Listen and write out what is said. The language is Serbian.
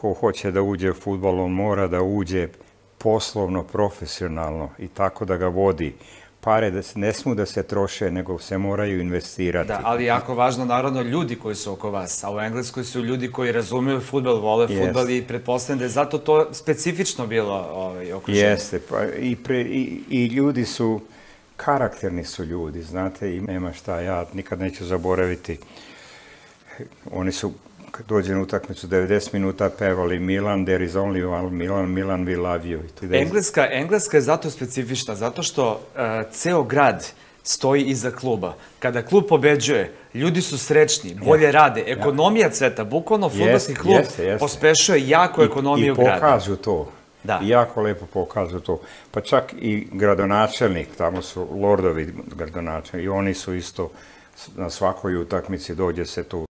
ko hoće da uđe u fudbal, on mora da uđe poslovno, profesionalno i tako da ga vodi. Pare ne smu da se troše, nego se moraju investirati. Da, ali jako važno, naravno, ljudi koji su oko vas. A u Engleskoj su ljudi koji razumeju fudbal, vole fudbal i pretpostavljam da je zato to specifično bilo okruženje. Jeste, i ljudi su, karakterni su ljudi, znate, i nema šta, ja nikad neću zaboraviti. Oni su, kad dođe na utakmicu, 90 minuta pevali Milan, there is only one Milan, Milan, we love you. Engleska je zato specifična, zato što ceo grad stoji iza kluba. Kada klub pobeđuje, ljudi su srećni, bolje rade, ekonomija cveta, bukvalno fudbalski klub pospešuje jako ekonomiju grada. I pokažu to. I jako lepo pokažu to. Pa čak i gradonačelnik, tamo su lordovi gradonačelnik, i oni su isto na svakoj utakmici dođe se tu